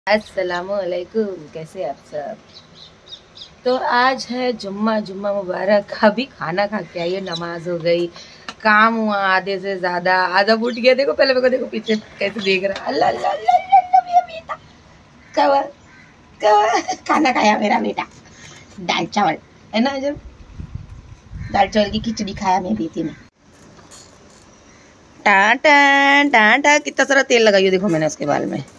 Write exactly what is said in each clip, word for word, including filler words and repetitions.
अस्सलामुअलैकुम, कैसे आप सब। तो आज है जुम्मा जुम्मा मुबारक। अभी खाना खा के आई, नमाज हो गई, काम हुआ आधे से ज्यादा, आधा उठ गया। देखो पहले मेरे को देखो पीछे कैसे देख रहा। अल्लाह अल्लाह अल्लाह बेटा कवा कवा खाना खाया मेरा बेटा। दाल चावल है ना, जब दाल चावल की खिचड़ी खाया मेरी बेटी ने। टाटा टाटा कितना सारा तेल लगाइयो देखो मैंने उसके बाल में।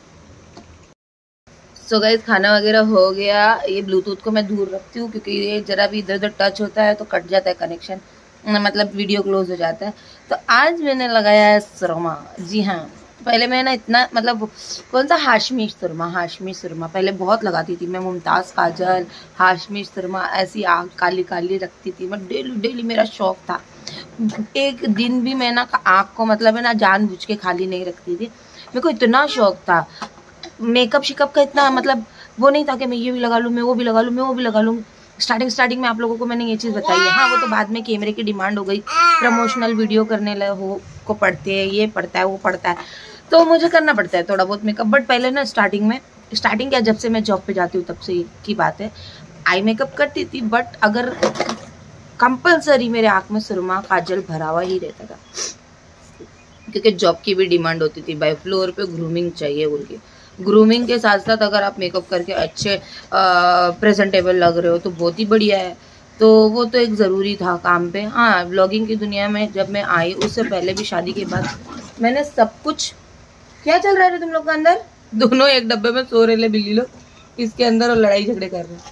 सो गाइस खाना वगैरह हो गया। ये ब्लूटूथ को मैं दूर रखती हूँ क्योंकि ये जरा भी इधर उधर टच होता है तो कट जाता है कनेक्शन, मतलब वीडियो क्लोज हो जाता है। तो आज मैंने लगाया है सुरमा। जी हाँ, पहले मैं ना इतना मतलब कौन सा हाशमी सुरमा, हाशमी सुरमा पहले बहुत लगाती थी मैं। मुमताज़ काजल, हाशमी सुरमा ऐसी आँख काली काली रखती थी मैं। डेली डेली मेरा शौक था। एक दिन भी मैं ना आँख को मतलब है ना जानबूझ के खाली नहीं रखती थी। मेरे को इतना शौक था मेकअप शिकअप का, इतना मतलब वो नहीं था कि मैं ये भी लगा लूँ, मैं वो भी लगा लूँ, मैं वो भी लगा लूँ। स्टार्टिंग स्टार्टिंग में आप लोगों को मैंने ये चीज़ बताई है। हाँ, वो तो बाद में कैमरे की डिमांड हो गई, प्रमोशनल वीडियो करने लगे हो को पड़ते हैं, ये पड़ता है वो पड़ता है, तो मुझे करना पड़ता है थोड़ा बहुत मेकअप। बट पहले ना स्टार्टिंग में स्टार्टिंग क्या, जब से मैं जॉब पे जाती हूँ तब से की बात है, आई मेकअप करती थी। बट अगर कंपल्सरी मेरे आँख में सुरमा काजल भरा हुआ ही रहता था क्योंकि जॉब की भी डिमांड होती थी, बाय फ्लोर पे ग्रूमिंग चाहिए बोल के। ग्रूमिंग के साथ साथ अगर आप मेकअप करके अच्छे प्रेजेंटेबल लग रहे हो तो बहुत ही बढ़िया है। तो वो तो एक ज़रूरी था काम पे। हाँ, ब्लॉगिंग की दुनिया में जब मैं आई, उससे पहले भी शादी के बाद मैंने सब कुछ। क्या चल रहा है तुम लोग का अंदर? दोनों एक डब्बे में सो रहे ले बिल्ली लोग इसके अंदर और लड़ाई झगड़े कर रहे हैं।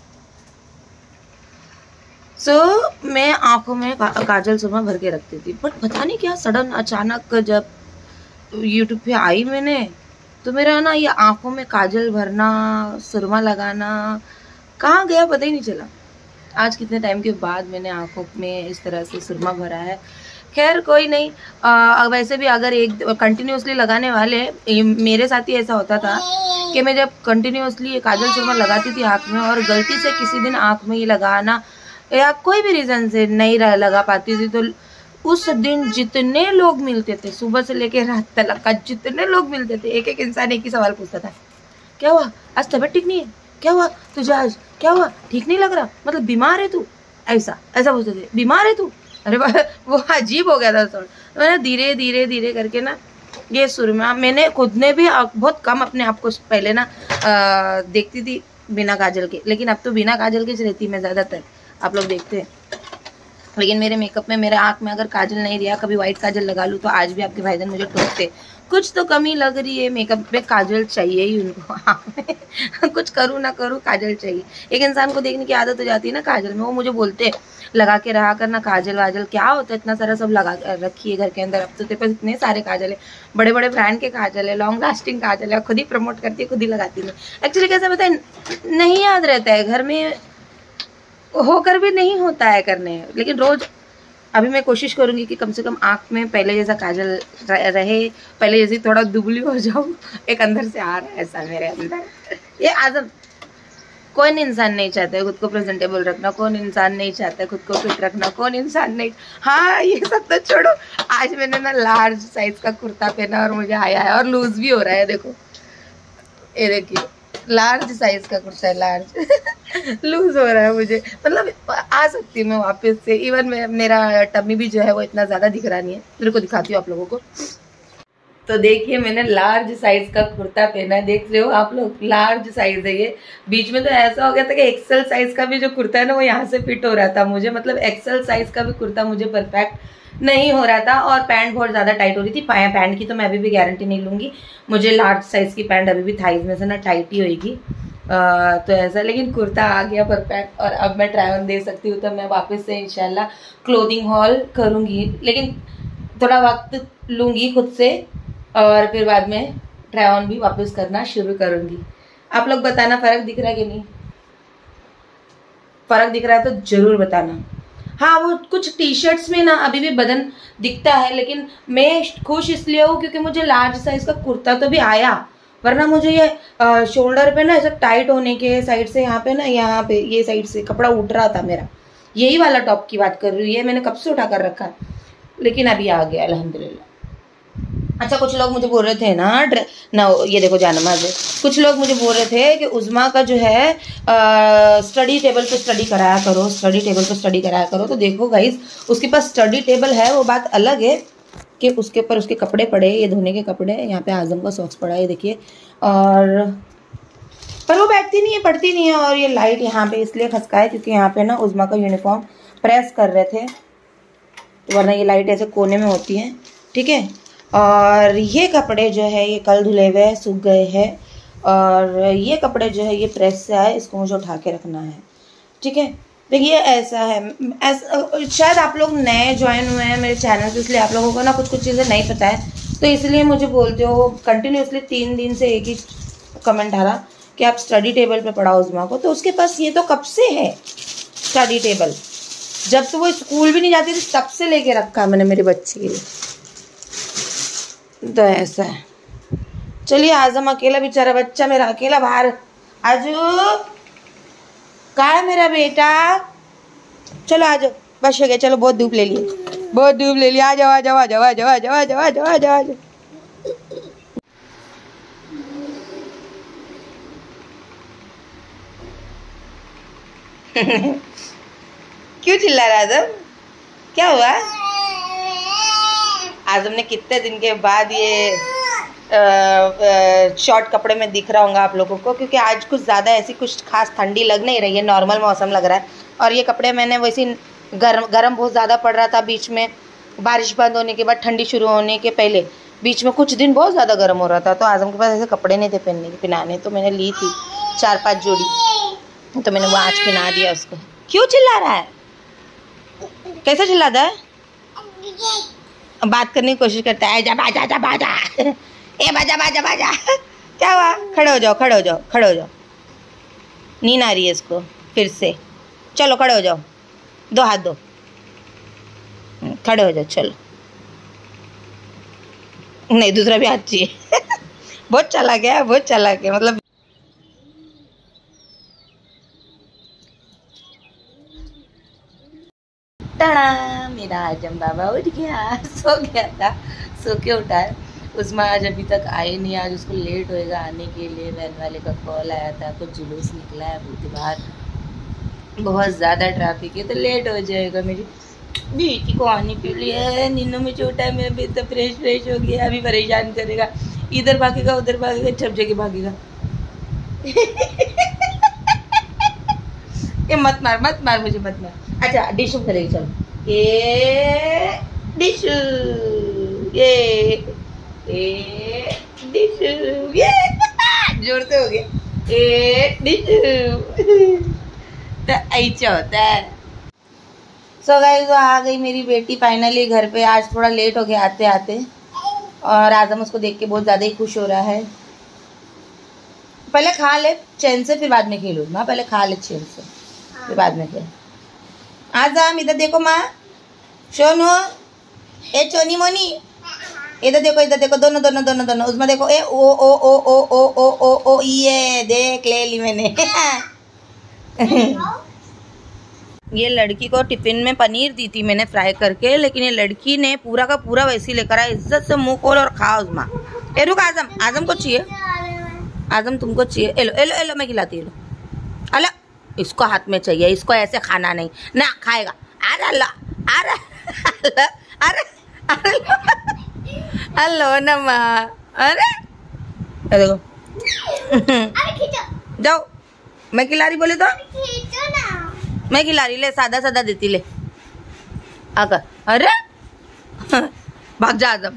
सो so, मैं आंखों में का, काजल सुरमा भर के रखती थी। बट पता नहीं क्या सडन अचानक जब यूट्यूब पे आई मैंने, तो मेरा ना ये आंखों में काजल भरना, सुरमा लगाना कहाँ गया पता ही नहीं चला। आज कितने टाइम के बाद मैंने आंखों में इस तरह से सुरमा भरा है। खैर कोई नहीं। आ, वैसे भी अगर एक कंटिन्यूसली लगाने वाले, मेरे साथ ही ऐसा होता था कि मैं जब कंटिन्यूसली काजल सुरमा लगाती थी आँख में और गलती से किसी दिन आँख में ये लगाना या कोई भी रीज़न से नहीं लगा पाती थी, तो उस दिन जितने लोग मिलते थे सुबह से लेकर रात तक का, जितने लोग मिलते थे एक एक इंसान एक ही सवाल पूछता था, क्या हुआ आज तबीयत ठीक नहीं है, क्या हुआ तुझे आज, क्या हुआ ठीक नहीं लग रहा, मतलब बीमार है तू, ऐसा ऐसा पूछते थे, बीमार है तू। अरे वो अजीब हो गया था। सर मैंने धीरे धीरे धीरे करके ना ये सुरमा, मैंने खुद ने भी बहुत कम अपने आप को पहले ना आ, देखती थी बिना काजल के, लेकिन अब तो बिना काजल के रहती मैं ज़्यादातर, आप लोग देखते हैं। लेकिन मेरे मेकअप में, मेरे आँख में अगर काजल नहीं दिया, कभी वाइट काजल लगा लूँ तो आज भी आपके भाईजान मुझे टोकते, कुछ तो कमी लग रही है मेकअप पे, काजल चाहिए ही उनको आँख में कुछ करूँ ना करूँ काजल चाहिए। एक इंसान को देखने की आदत हो जाती है ना काजल में। वो मुझे बोलते हैं लगा के रहा करना काजल वाजल, क्या होता है इतना सारा सब लगा रखिए घर के अंदर। अब तो तेरे पास इतने सारे काजल है, बड़े बड़े ब्रांड के काजल है, लॉन्ग लास्टिंग काजल है, खुद ही प्रमोट करती है, खुद ही लगाती है। एक्चुअली कैसा पता है, नहीं याद रहता है, घर में होकर भी नहीं होता है करने। लेकिन रोज अभी मैं कोशिश करूंगी कि कम से कम आँख में पहले जैसा काजल रहे, पहले जैसी थोड़ा दुबली हो जाऊं। एक अंदर से आ रहा है ऐसा मेरे अंदर, ये आदत। कौन इंसान नहीं चाहता है खुद को प्रेजेंटेबल रखना, कौन इंसान नहीं चाहता है खुद को फिट रखना, कौन इंसान नहीं। हाँ, ये सब तो छोड़ो। आज मैंने ना लार्ज साइज का कुर्ता पहना और मुझे आया है और लूज भी हो रहा है। देखो ये देखिए, लार्ज साइज का कुर्ता है, लार्ज लूज हो रहा है मुझे, मतलब आ सकती हूँ मैं वापस से। इवन मैं, मेरा टमी भी जो है वो इतना ज़्यादा दिख रहा नहीं है, मेरे को दिखाती हूँ आप लोगों को। तो देखिए मैंने लार्ज साइज का कुर्ता पहना है, देख रहे हो आप लोग, लार्ज साइज है ये। बीच में तो ऐसा हो गया था कि एक्सेल साइज का भी जो कुर्ता है ना वो यहाँ से फिट हो रहा था मुझे, मतलब एक्सेल साइज का भी कुर्ता मुझे परफेक्ट नहीं हो रहा था। और पैंट बहुत ज़्यादा टाइट हो रही थी। पैंट की तो मैं अभी भी गारंटी नहीं लूँगी, मुझे लार्ज साइज़ की पैंट अभी भी थाइज में से ना टाइट ही होगी। तो ऐसा, लेकिन कुर्ता आ गया परफेक्ट और अब मैं ट्राई ऑन दे सकती हूँ। तो मैं वापस से इंशाल्लाह क्लोथिंग हॉल करूँगी, लेकिन थोड़ा वक्त लूँगी खुद से और फिर बाद में ट्राई ऑन भी वापस करना शुरू करूँगी। आप लोग बताना फ़र्क दिख रहा है कि नहीं, फ़र्क दिख रहा है तो ज़रूर बताना। हाँ, वो कुछ टी शर्ट्स में ना अभी भी बदन दिखता है, लेकिन मैं खुश इसलिए हूँ क्योंकि मुझे लार्ज साइज का कुर्ता तो भी आया, वरना मुझे ये आ, शोल्डर पे ना ऐसा टाइट होने के साइड से, यहाँ पे ना, यहाँ पे ये साइड से कपड़ा उठ रहा था मेरा। यही वाला टॉप की बात कर रही हूँ, ये मैंने कब से उठा कर रखा है, लेकिन अभी आ गया अल्हम्दुलिल्लाह। अच्छा, कुछ लोग मुझे बोल रहे थे ना ना ये देखो जानमाज है, कुछ लोग मुझे बोल रहे थे कि उज़्मा का जो है स्टडी टेबल पे स्टडी कराया करो, स्टडी टेबल पे स्टडी कराया करो। तो देखो गाइस, उसके पास स्टडी टेबल है, वो बात अलग है कि उसके ऊपर उसके कपड़े पड़े, ये धोने के कपड़े, यहाँ पे आज़म का सॉक्स पड़ा है देखिए, और पर वो बैठती नहीं है, पढ़ती नहीं है। और ये लाइट यहाँ पे इसलिए खसका है क्योंकि यहाँ पे ना उज़्मा का यूनिफॉर्म प्रेस कर रहे थे, वरना ये लाइट ऐसे कोने में होती है, ठीक है। और ये कपड़े जो है ये कल धुले हुए हैं, सूख गए हैं, और ये कपड़े जो है ये प्रेस से आए, इसको मुझे उठा के रखना है, ठीक है। देखिए ऐसा है, ऐसा शायद आप लोग नए ज्वाइन हुए हैं मेरे चैनल पे, इसलिए आप लोगों को ना कुछ कुछ चीज़ें नहीं पता है, तो इसलिए मुझे बोलते हो कंटिन्यूसली तीन दिन से एक ही कमेंट आ रहा कि आप स्टडी टेबल पे पढ़ाओ उज़्मा को। तो उसके पास ये तो कब से है स्टडी टेबल, जब तो वो स्कूल भी नहीं जाती थी तब से लेके रखा मैंने मेरे बच्चे के लिए। तो ऐसा है। चलिए आज़म अकेला, बेचारा बच्चा मेरा अकेला बाहर। आजू कहाँ है मेरा बेटा, चलो आ जाओ, बस हो गया, चलो बहुत धूप ले ली, बहुत धूप ले लिया, आ जाओ आ जाओ आ जाओ आ जाओ आ जाओ आ जाओ आ जाओ आ जाओ आ जाओ। क्यों चिल्ला रहा आज़म, क्या हुआ? आज़म ने कितने दिन के बाद ये शॉर्ट कपड़े में दिख रहा होगा आप लोगों को, क्योंकि आज कुछ ज़्यादा ऐसी कुछ खास ठंडी लग नहीं रही है, नॉर्मल मौसम लग रहा है। और ये कपड़े मैंने वैसे गर्म गर्म बहुत ज़्यादा पड़ रहा था, बीच में बारिश बंद होने के बाद, ठंडी शुरू होने के पहले बीच में कुछ दिन बहुत ज़्यादा गर्म हो रहा था, तो आज़म के पास ऐसे कपड़े नहीं थे पहनने के पहनाने, तो मैंने ली थी चार पाँच जोड़ी, तो मैंने वो आज पहना दिया उसको। क्यों चिल्ला रहा है, कैसे चिल्लाता है? बात करने की कोशिश करता है, जा बाजा जा बाजा, ए बाजा बाजा बाजा। क्या हुआ? खड़े हो जाओ, खड़े हो जाओ, खड़े हो जाओ, नींद आ रही है इसको फिर से। चलो खड़े हो जाओ, दो हाथ दो, खड़े हो जाओ, चलो। नहीं, दूसरा भी हाथ चाहिए। बहुत चला गया, बहुत चला गया, मतलब टाड़ा, मेरा आजम बाबा उठ गया, सो गया था, सो के उठा है। उज़्मा आज अभी तक आई नहीं, आज उसको लेट होएगा आने के लिए, वैन वाले का कॉल आया था, कुछ जुलूस निकला है अभी बाहर, बहुत ज़्यादा ट्रैफिक है, तो लेट हो जाएगा मेरी बेटी को आने के लिए। नींदों में छोटा है, मेरा बेटा फ्रेश फ्रेश हो गया, अभी परेशान करेगा, इधर भागेगा उधर भागेगा, सब जगह भागेगा। ये मत मार मत मार मुझे, मत मार। अच्छा डिशू करेगी, चलो ये डिशू, ये ए डिशू, ये जोर से हो गया, ए डिशू। तो ऐसा होता है। सो गाइस, वो आ गई मेरी बेटी फाइनली घर पे, आज थोड़ा लेट हो गया आते आते, और आज़म उसको देख के बहुत ज़्यादा ही खुश हो रहा है। पहले खा ले चैन से, फिर बाद में खेलो माँ, पहले खा ले चैन से, फिर बाद में खेल। आज़म इधर देखो माँ, सोनू, ए चोनी मोनी, इधर देखो, इधर देखो, दोनों दोनों दोनों दोनों, उसमें देखो, ए ओ ओ ओ ओ ओ ओ ओ ओ, ये देख ले ली मैंने। ये लड़की को टिफिन में पनीर दी थी मैंने फ्राई करके, लेकिन ये लड़की ने पूरा का पूरा वैसे लेकर आया, इज्जत से मुंह खोल और खा उज़्मा। ए रुक आज़म, आज़म को चाहिए, आज़म तुमको चाहिए, एलो एलो एलो, मैं खिलाती हूँ। अला इसको हाथ में चाहिए, इसको ऐसे खाना नहीं ना, खाएगा। अरे अल्लाह, अरे अरे अरे हेलो नमा, अरे देखो, जाओ, मैं खिला रही बोले तो मैं खिला रही, ले सादा सादा देती, ले आकर। अरे भाग जा आज़म।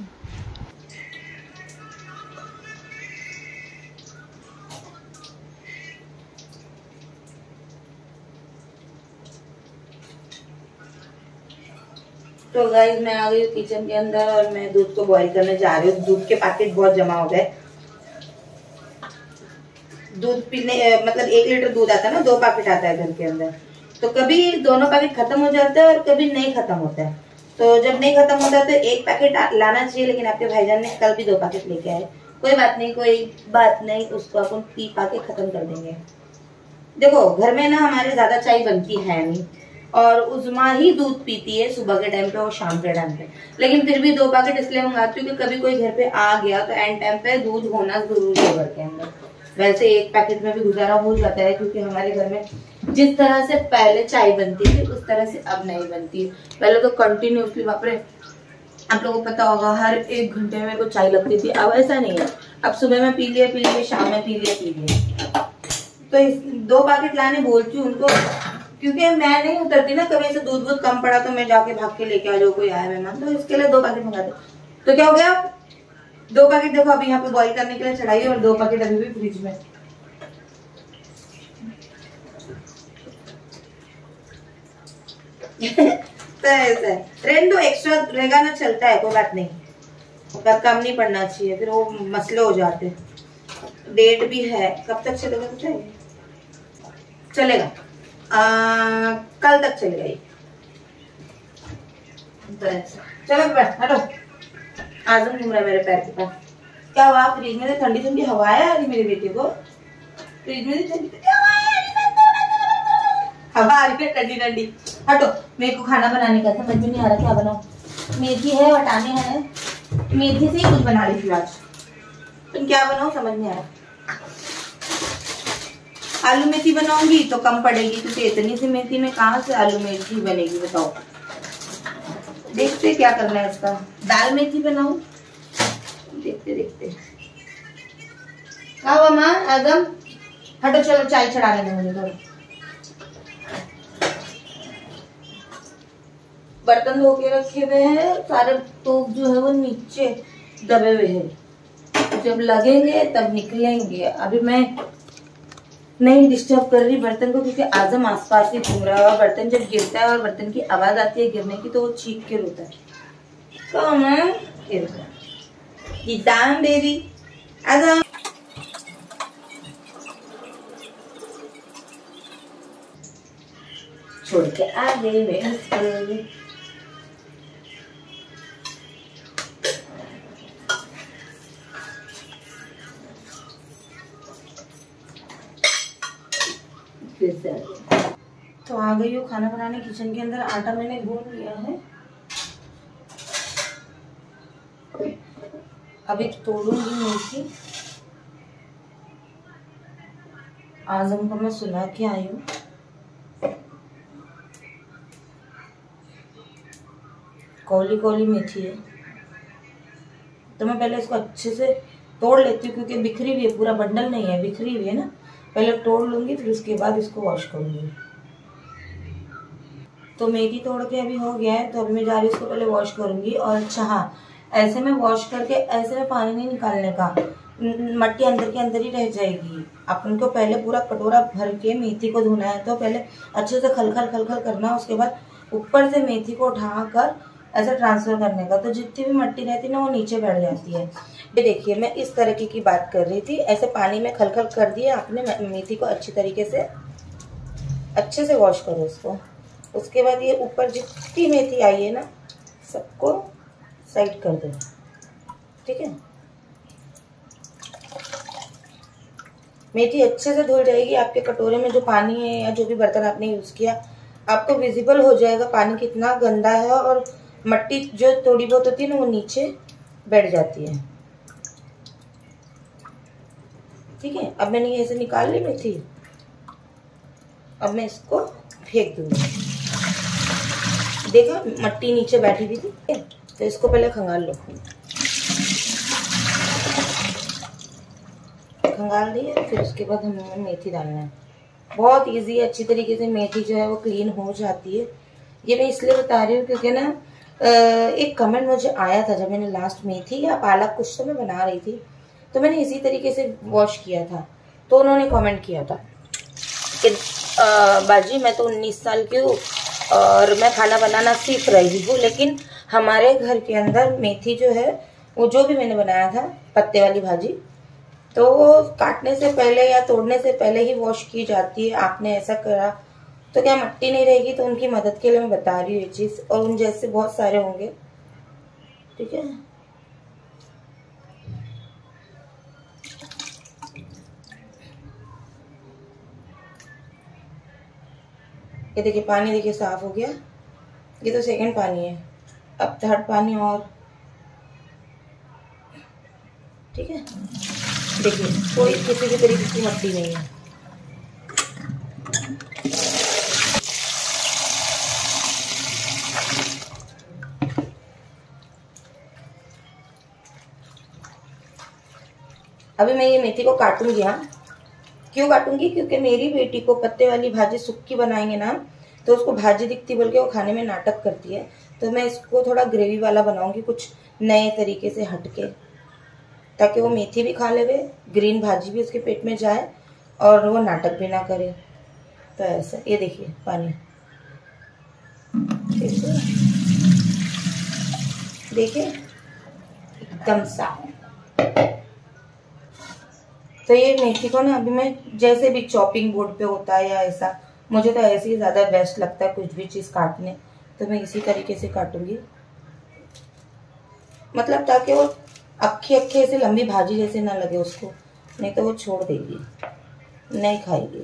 तो गाइस मैं आ गई हूँ किचन के अंदर, और मैं दूध को बॉईल करने जा रही हूँ। दूध के पैकेट बहुत जमा हो गए, दूध पीने मतलब एक लीटर दूध आता है ना, दो पैकेट आता है घर के अंदर, तो कभी दोनों पैकेट खत्म हो जाते हैं और कभी नहीं खत्म होता है। तो जब नहीं खत्म होता है तो एक पैकेट लाना चाहिए, लेकिन आपके भाईजान ने कल भी दो पैकेट लेके आए। कोई बात नहीं, कोई बात नहीं, उसको अपन पी पा के खत्म कर देंगे। देखो घर में ना हमारे ज्यादा चाय बनती है नहीं, और उज़्मा ही दूध पीती है सुबह के टाइम पे और शाम के टाइम पे, लेकिन फिर भी दो पैकेट इसलिए मंगाती हूँ कि कभी कोई घर पे आ गया तो एंड टाइम पे दूध होना जरूरी है घर के अंदर। वैसे एक पैकेट में भी गुजारा हो जाता है, क्योंकि हमारे घर में जिस तरह से पहले चाय बनती थी उस तरह से अब नहीं बनती है। पहले तो कंटिन्यूसली, बाप रे, आप लोगों को पता होगा, हर एक घंटे में को चाय लगती थी। अब ऐसा नहीं है, अब सुबह में पी लिए पी लिए, शाम में पी लिए पी लिए। तो इस दो पैकेट लाने बोलती हूँ उनको, क्योंकि मैं नहीं उतरती ना, कभी ऐसे दूध दूध कम पड़ा तो मैं जाके भाग के लेके आ जाऊँ, कोई आया मेहमान, तो इसके लिए दो पैकेट मंगाते। तो क्या हो गया, दो पैकेट देखो अभी यहाँ पे बॉईल करने के लिए चढ़ाई, और दो पैकेट अभी भी फ्रिज में। तो ऐसा है, रेन दो एक्स्ट्रा रहेगा ना, चलता है, कोई बात नहीं, पर कम नहीं पड़ना चाहिए, फिर वो मसले हो जाते। डेट भी है, कब तक चलेगा पता है? चलेगा आ, कल तक चलेगा ये। तो ऐसा, चलो हटो, आजम घूम रहा है मेरे पैर के पास। क्या हुआ, फ्रिज में ठंडी ठंडी हवाएं आ रही मेरे बेटे को, फ्रिज में ठंडी हवा आ रही है ठंडी ठंडी। हटो, मेरे को खाना बनाने का समझ में नहीं आ रहा, क्या बनाऊं? मेथी है, वटाने हैं, मेथी से ही कुछ बना रही थी आज, तुम क्या बनाओ समझ नहीं आ रहा। आलू मेथी बनाऊंगी तो कम पड़ेगी, क्योंकि इतनी सी मेथी में कहाँ से आलू मेथी बनेगी बताओ। देखते क्या करना है इसका, दाल मेथी बनाऊं, देखते देखते। क्या हुआ माँ, आदम हटो, चलो चाय चढ़ाने दो मुझे थोड़ा। बर्तन धो के रखे हुए हैं सारे, तो जो है वो नीचे दबे हुए हैं, जब लगेंगे तब निकलेंगे। अभी मैं नहीं डिस्टर्ब कर रही बर्तन को, क्योंकि आजम आसपास ही घूम रहा है, और बर्तन जब गिरता है और बर्तन की आवाज आती है गिरने की, तो वो चीख के रोता है। कम है बेबी, आजम छोड़ के आ गई मैं। तो आ गई हूँ खाना बनाने किचन के अंदर। आटा मैंने गूंद लिया है, अभी तोड़ूंगी मेथी। आजम को मैं सुला के आई हूँ, कौली कौली मेथी है, तो मैं पहले इसको अच्छे से तोड़ लेती हूँ, क्योंकि बिखरी हुई है, पूरा बंडल नहीं है, बिखरी हुई है ना। पहले तोड़ लूंगी, फिर उसके बाद इसको वॉश करूंगी। तो मेथी तोड़ के अभी हो गया है, तो अभी मैं जा रही हूँ इसको पहले वॉश करूंगी। और अच्छा हाँ, ऐसे में वॉश करके ऐसे में पानी नहीं निकालने का, मट्टी अंदर के अंदर ही रह जाएगी। अपन को पहले पूरा कटोरा भर के मेथी को धोना है, तो पहले अच्छे से खलखल खलखल करना, उसके बाद ऊपर से मेथी को उठाकर ऐसा ट्रांसफर करने का, तो जितनी भी मट्टी रहती है ना वो नीचे बैठ जाती है। ये देखिए, मैं इस तरीके की बात कर रही थी। ऐसे पानी में खलखल कर दिए आपने, मेथी को अच्छी तरीके से अच्छे से वॉश करो उसको। उसके बाद ये ऊपर जितनी मेथी आई है ना, सबको साइड कर दो, ठीक है। मेथी अच्छे से धुल जाएगी। आपके कटोरे में जो पानी है या जो भी बर्तन आपने यूज किया, आपको विजिबल हो जाएगा पानी कितना गंदा है, और मट्टी जो थोड़ी बहुत होती है ना वो नीचे बैठ जाती है, ठीक है। अब मैंने ऐसे निकाल ली मेथी, अब मैं इसको फेंक दूंगी। देखा, मट्टी नीचे बैठी हुई थी, तो इसको पहले खंगाल लो। खंगाल दिए, फिर उसके बाद हमें मेथी डालना है। बहुत इजी है, अच्छी तरीके से मेथी जो है वो क्लीन हो जाती है। ये मैं इसलिए बता रही हूँ क्योंकि ना एक कमेंट मुझे आया था, जब मैंने लास्ट मेथी या पालक कुछ तो मैं बना रही थी, तो मैंने इसी तरीके से वॉश किया था, तो उन्होंने कमेंट किया था कि बाजी मैं तो उन्नीस साल की हूँ और मैं खाना बनाना सीख रही हूँ, लेकिन हमारे घर के अंदर मेथी जो है वो जो भी मैंने बनाया था पत्ते वाली भाजी, तो वो काटने से पहले या तोड़ने से पहले ही वॉश की जाती है। आपने ऐसा करा तो क्या मट्टी नहीं रहेगी? तो उनकी मदद के लिए मैं बता रही हूँ ये चीज, और उन जैसे बहुत सारे होंगे, ठीक है। ये देखिए पानी देखिए साफ हो गया, ये तो सेकंड पानी है, अब थर्ड पानी और, ठीक है। देखिए कोई किसी भी तरीके की मट्टी नहीं है। अभी मैं ये मेथी को काटूंगी। हाँ, क्यों काटूंगी? क्योंकि मेरी बेटी को पत्ते वाली भाजी सुक्की बनाएंगे ना तो उसको भाजी दिखती बोल के वो खाने में नाटक करती है। तो मैं इसको थोड़ा ग्रेवी वाला बनाऊंगी, कुछ नए तरीके से हटके, ताकि वो मेथी भी खा ले, ग्रीन भाजी भी उसके पेट में जाए और वो नाटक भी ना करे। तो ऐसा, ये देखिए पानी देखिए एकदम साफ। तो ये मेथी को ना अभी मैं जैसे भी चॉपिंग बोर्ड पे होता है या ऐसा, मुझे तो ऐसे ही ज़्यादा बेस्ट लगता है कुछ भी चीज़ काटने, तो मैं इसी तरीके से काटूंगी। मतलब ताकि वो अक्खे अक्खे से लंबी भाजी जैसे ना लगे उसको, नहीं तो वो छोड़ देगी, नहीं खाएगी।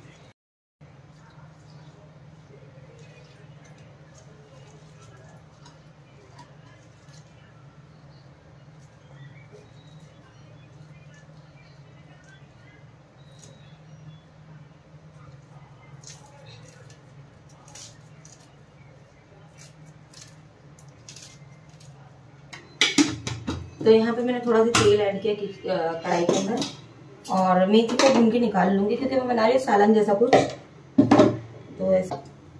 तो यहाँ पे मैंने थोड़ा सा तेल ऐड किया कढ़ाई के अंदर, और मेथी को भून के निकाल लूंगी क्योंकि मैं बना रही हूँ सालन जैसा कुछ। तो ऐसा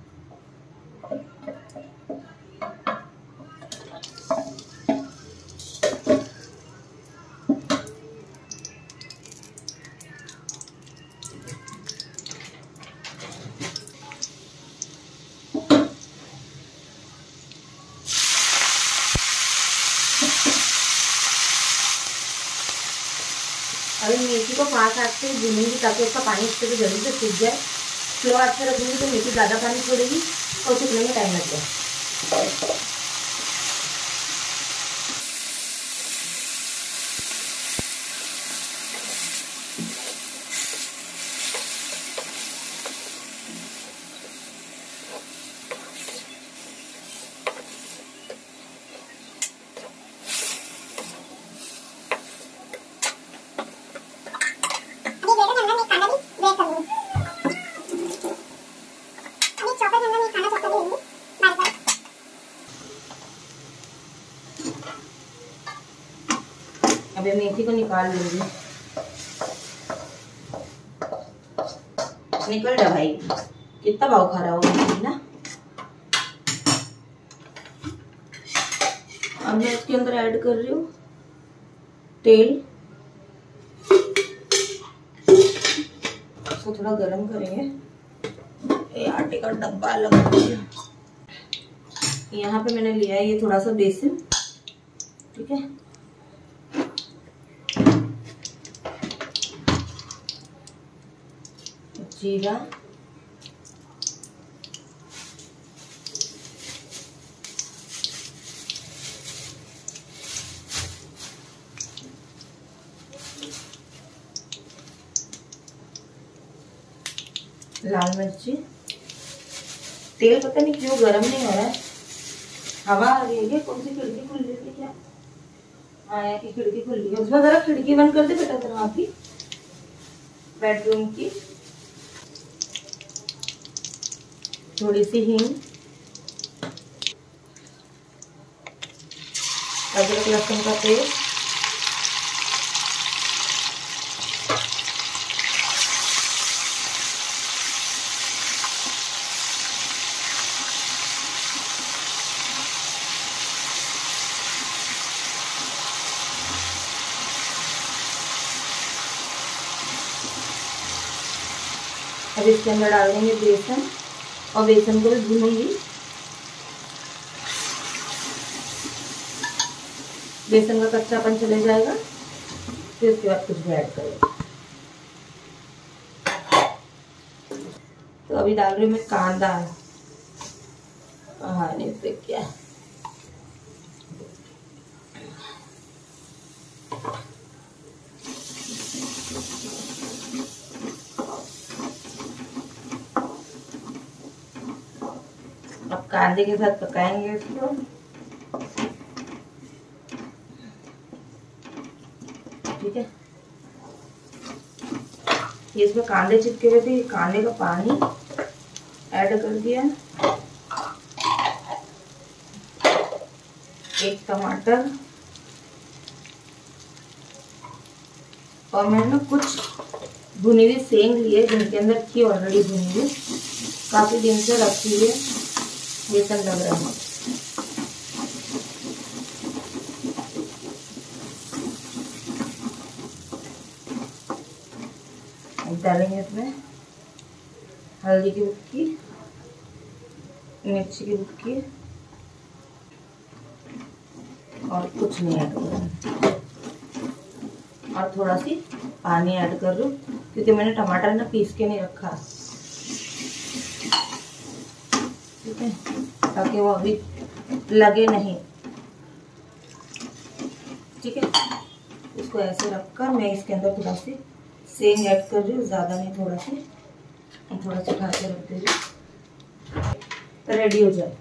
अभी मेथी को पाँच आँच से भूनूंगी ताकि उसका पानी अच्छे से जल्दी से सूख जाए। स्लो आँच से रखूंगी तो मेथी ज़्यादा पानी छोड़ेगी और सूखने में टाइम लग जाए। अभी मेथी को निकाल लूंगी। निकल जा भाई, कितना भाव खा रहा हो मेथी ना। अब मैं इसके अंदर ऐड कर रही हूँ तेल। इसको थोड़ा गरम करेंगे। ये आटे का डब्बा लगा दिया। यहाँ पे मैंने लिया है ये थोड़ा सा बेसन, ठीक है। जीरा, लाल मिर्ची। तेल पता नहीं क्यों गरम नहीं हो रहा है, हवा आ रही है। कौन सी खिड़की खुल रही थी क्या? हाँ, यहाँ की खिड़की खुल रही है। उसमें जरा खिड़की बंद कर दे बेटा, जरा आपकी बेडरूम की। थोड़ी सी हींग, अदरक लहसुन का पेस्ट, अब इसके अंदर डाल देंगे बेसन और बेसन को भी भूनूंगी। बेसन का कच्चापन चले जाएगा, फिर उसके बाद कुछ भी ऐड करेंगे। तो अभी डाल रही हूँ मैं कांदा। हाँ, नहीं तो क्या, अब कांदे के साथ पकाएंगे इसको। ठीक है, ये इसमें कांदे चिपके हुए थे, कांदे का पानी ऐड कर दिया, एक टमाटर, और मैंने ना कुछ भुनी हुई सेंग ली है जिनके अंदर थी ऑलरेडी भुनी हुई, काफी दिन से रखी हुई है, बेसन लग रहा है। डालेंगे इसमें हल्दी की बुक्की, मिर्ची की बुक्की, और कुछ नहीं ऐड करूँगी, और थोड़ा सी पानी ऐड कर लूँ क्योंकि मैंने टमाटर ना पीस के नहीं रखा, ठीक है, ताकि वो अभी लगे नहीं, ठीक है। इसको ऐसे रखकर मैं इसके अंदर थोड़ा सी सेंग ऐड कर रही हूँ, ज़्यादा नहीं, थोड़ा सी, थोड़ा सा खा के रख दे रही हूँ, रेडी हो जाए।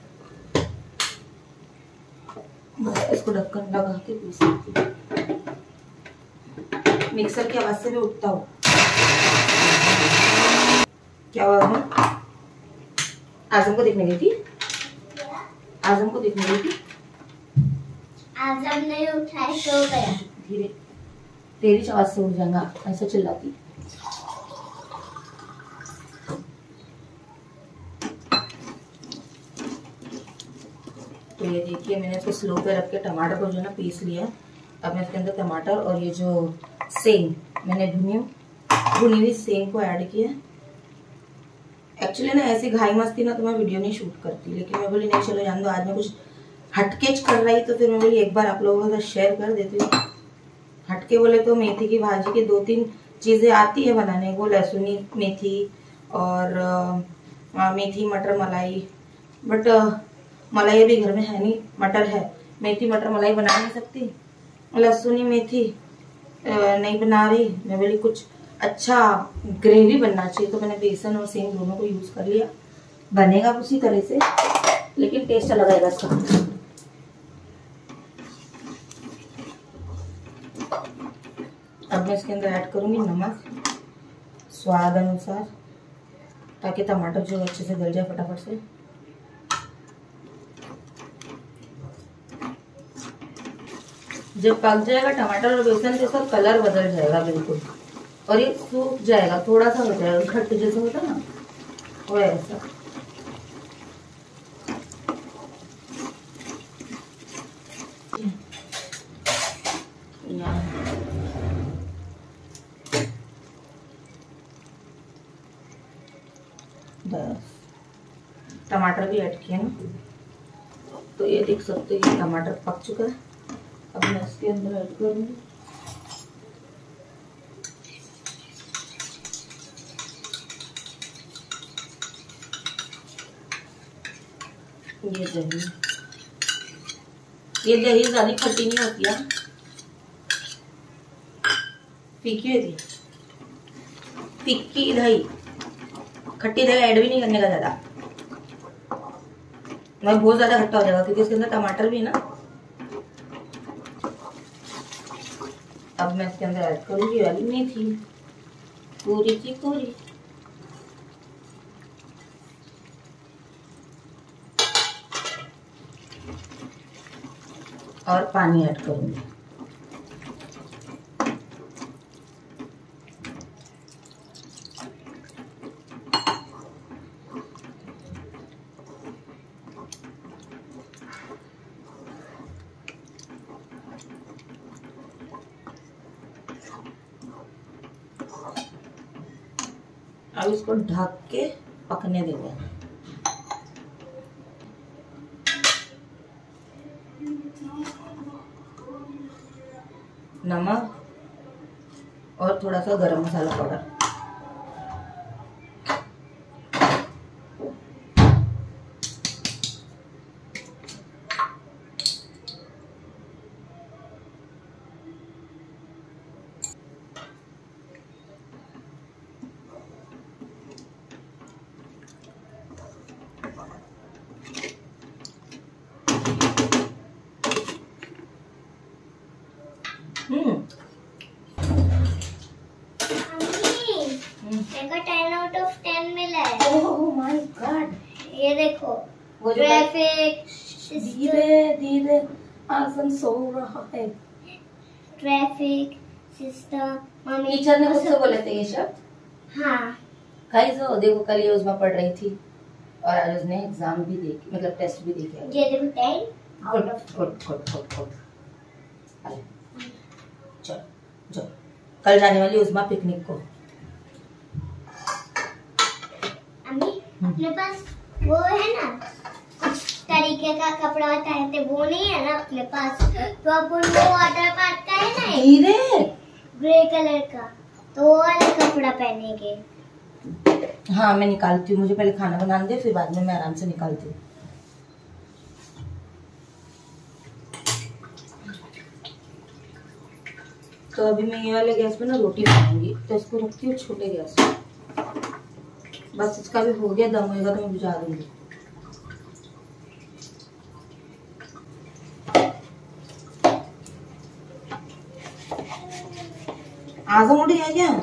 इसको ढक्कन लगा के पीस सकती हूँ, मिक्सर की आवाज से भी उठता हूँ। क्या हुआ है? आजम को देखने गई थी, आजम को देखने गई थी, आजम नहीं उठाए, सो गया। धीरे, तेरी आवाज से उठ जाएगा, ऐसा चिल्लाती। तो ये देखिए मैंने इसको स्लो पे रख के टमाटर को जो ना पीस लिया। अब मैं इसके अंदर टमाटर और ये जो सेंग मैंने भुनी भुनी हुई सेंग को ऐड किया। एक्चुअली ना ऐसी घाई मस्ती ना तो मैं वीडियो नहीं शूट करती, लेकिन मैं बोली नहीं चलो जान दो, आज मैं कुछ हटकेच कर रही, तो फिर मैं बोली एक बार आप लोगों के साथ शेयर कर देती हूँ। हटके बोले तो मेथी की भाजी की दो तीन चीज़ें आती है बनाने को, लहसुनी मेथी और आ, मेथी मटर मलाई, बट मलाई भी घर में है नहीं, मटर है, मेथी मटर मलाई बना नहीं सकती, लहसुनी मेथी आ, नहीं बना रही। मैं बोली कुछ अच्छा ग्रेवी बनना चाहिए, तो मैंने बेसन और सेंग दोनों को यूज़ कर लिया। बनेगा उसी तरह से लेकिन टेस्ट अलग आएगा इसका। अब मैं इसके अंदर ऐड करूंगी नमक स्वाद अनुसार, ताकि टमाटर जो अच्छे से गल जाए फटाफट से। जब पक जाएगा टमाटर और बेसन तो इसका कलर बदल जाएगा बिल्कुल, और ये सूख जाएगा, थोड़ा सा हो जाएगा खट्टे जैसे होता ना वो ऐसा। बस टमाटर भी ऐड किया ना, तो ये देख सकते हो ये टमाटर पक चुका है। अब मैं इसके अंदर ऐड करूंगी ये दही। ये दही ज्यादा खट्टी नहीं होती है, फीकी होती, फीकी दही, खट्टी दही ऐड भी नहीं करने का ज्यादा, मैं बहुत ज्यादा खट्टा हो जाएगा क्योंकि इसके अंदर टमाटर भी है ना। अब मैं इसके अंदर ऐड करूंगी वाली मेथी, पूरी की पूरी, और पानी ऐड करूंगी। अब इसको ढक के पकने देंगे। नमक और थोड़ा सा गरम मसाला पाउडर। देखो टेन आउट ऑफ टेन मिला है। ओह माय गॉड, ये देखो वो जो ट्रैफिक, धीरे धीरे आसन सो रहा है। ट्रैफिक सिस्टम, मम्मी टीचर ने मुझसे बोले थे ये शब्द। हाँ गाइस देखो कल ये उसमें पढ़ रही थी और आज उसने एग्जाम भी दे मतलब टेस्ट भी दे के आई। ये देखो ten out of good good good good. चलो चलो कल जाने वाली उस्मा पिकनिक को। अम्मी अपने पास वो है ना तरीके का कपड़ा पहनते, वो नहीं है ना अपने पास, तो अपन वो वाटर पार्क का है ना धीरे ग्रे कलर का, तो वो वाला कपड़ा पहनेंगे। हाँ मैं निकालती हूँ, मुझे पहले खाना बनाने दे फिर बाद में मैं आराम से निकालती हूँ। तो अभी मैं ये वाले गैस पे ना रोटी बनाऊंगी, तो इसको रखती हूँ छोटे गैस पे। बस इसका भी हो गया, दम होएगा तो मैं बुझा दूंगी। आजम उड़ गया क्या?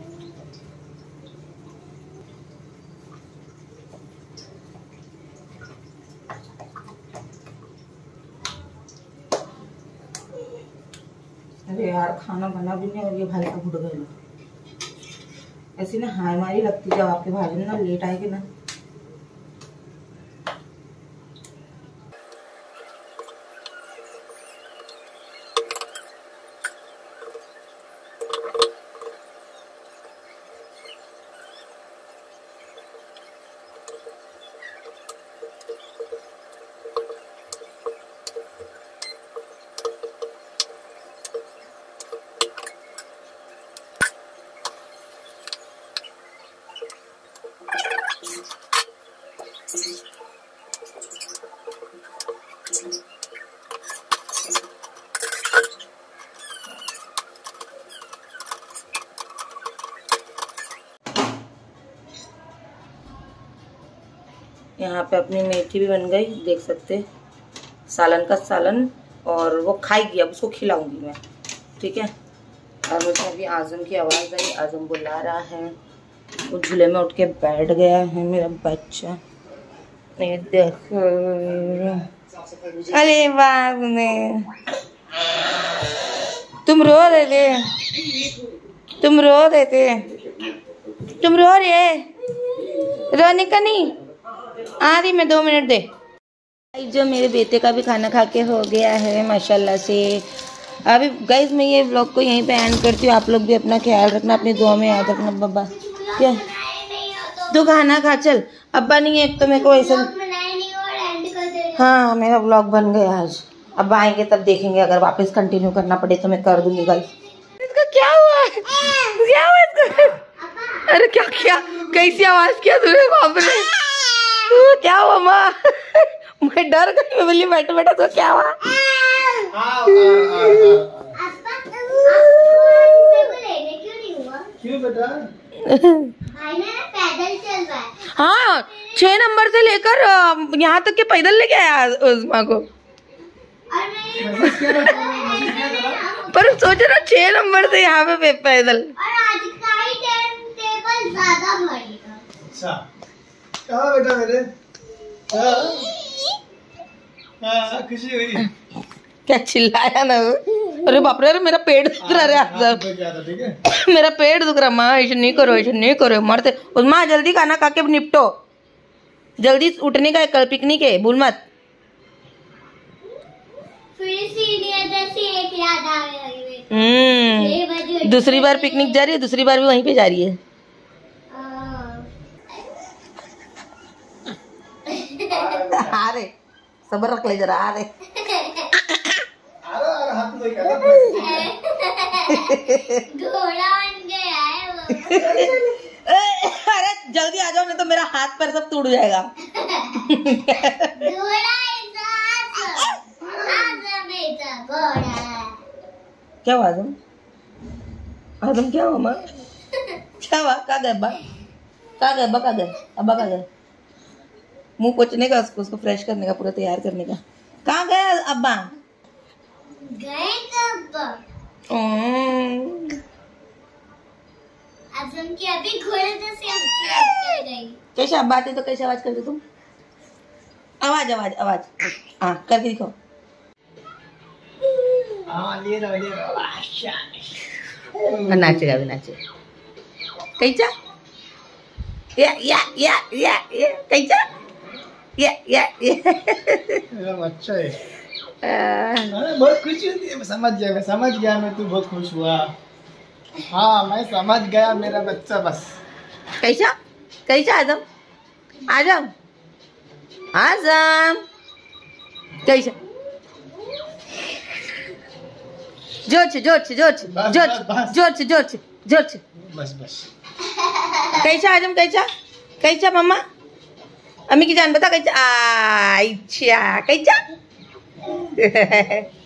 अरे यार खाना बना भी नहीं और ये भाई साहब उठ गए। ऐसी ना हाय मारी लगती जब आपके भाई ना लेट आएंगे ना। यहाँ पे अपनी मेथी भी बन गई, देख सकते सालन का सालन, और वो खाएगी, अब उसको खिलाऊंगी मैं, ठीक है। और मुझे अभी आजम की आवाज़ आई, आजम बुला रहा है, वो झूले में उठ के बैठ गया है मेरा बच्चा। ये देखो, अरे बाप ने तुम रो रहे थे, तुम रो रहे थे, तुम रो रहे, रोने का नहीं आ रही मैं, दो मिनट दे। जो मेरे बेटे का भी खाना खा के हो गया है माशाल्लाह से। अभी गाइज मैं ये व्लॉग को यहीं पे एंड करती हूँ। आप लोग भी अपना ख्याल रखना, अपनी दुआ में याद रखना। बाबा क्या तू खाना खा, चल अब्बा नहीं है एक तो मेरे को ऐसा। हाँ मेरा व्लॉग बन गया आज, अब आएंगे तब देखेंगे, अगर वापस कंटिन्यू करना पड़े तो मैं कर दूंगी। गाइज इसका क्या हुआ, क्या हुआ इसका? अरे क्या क्या कैसी आवाज किया तूने, बाप रे क्या हुआ माँ? मैं डर गई, मैं बोली बैठे बैठे तो क्या हुआ? क्यों बेटा? भाई ने पैदल चल रहा है। हाँ छह नंबर से लेकर यहाँ तक के पैदल लेके आया उस्मा को। पर सोचो ना छह नंबर से यहाँ पे पैदल। और आज का ही टाइम टेबल ज्यादा भारी था। अच्छा क्या बेटा मेरे? हाँ, खुशी हुई? क्या चिल्लाया ना वो? अरे बाप रे, मेरा पेट दुख रहा है, ठीक है? मेरा पेट दुख रहा। माँ ऐसे नहीं करो, ऐसे नहीं करो, मरते। माँ जल्दी खाना खा के निपटो, जल्दी उठने का है, कल पिकनिक है, भूल मत। फिर सीनियर से एक याद आ गई। हम्म दूसरी बार पिकनिक जा रही है, दूसरी बार भी वहीं पे जा रही है। अरे सबर रख ले जरा, अरे घोड़ा बन गया है वो। अरे जल्दी आ जाओ, नहीं तो मेरा हाथ पैर सब टूट जाएगा। घोड़ा घोड़ा क्या हुआ आजम? आजम क्या हुआ माँ? क्या हुआ? कहाँ गए अब्बा? कहाँ गए अब्बा? कहाँ गए अब्बा? कहाँ गए? मुंह पोछने का, उसको उसको फ्रेश करने का, पूरा तैयार करने का। कहाँ गए अब्बा? गए कब? आजम की अभी घोड़े जैसे हंसी कर रही। कैसा बात है तो कैसे आवाज करते तुम? आवाज आवाज आवाज हाँ करके दिखाओ। हाँ ले रहा ले रहा हाँ, नाचेगा भी नाचे कैसा या या या या या कैसा या या मेरा बच्चा है। हाँ, बहुत खुशी होती है। मैं समझ गया मैं समझ गया मैं तू बहुत खुश हुआ। हाँ मैं समझ गया मेरा बच्चा बस। कैसा कैसा आजम आजम आजम कैसा जोर से जोर से जोर से बस, जोर बस, से बस। जोर से जोर से जोर से बस बस कैसा आजम कैसा कैसा मम्मा अम्मी की जान बता कैसा अच्छा कैसा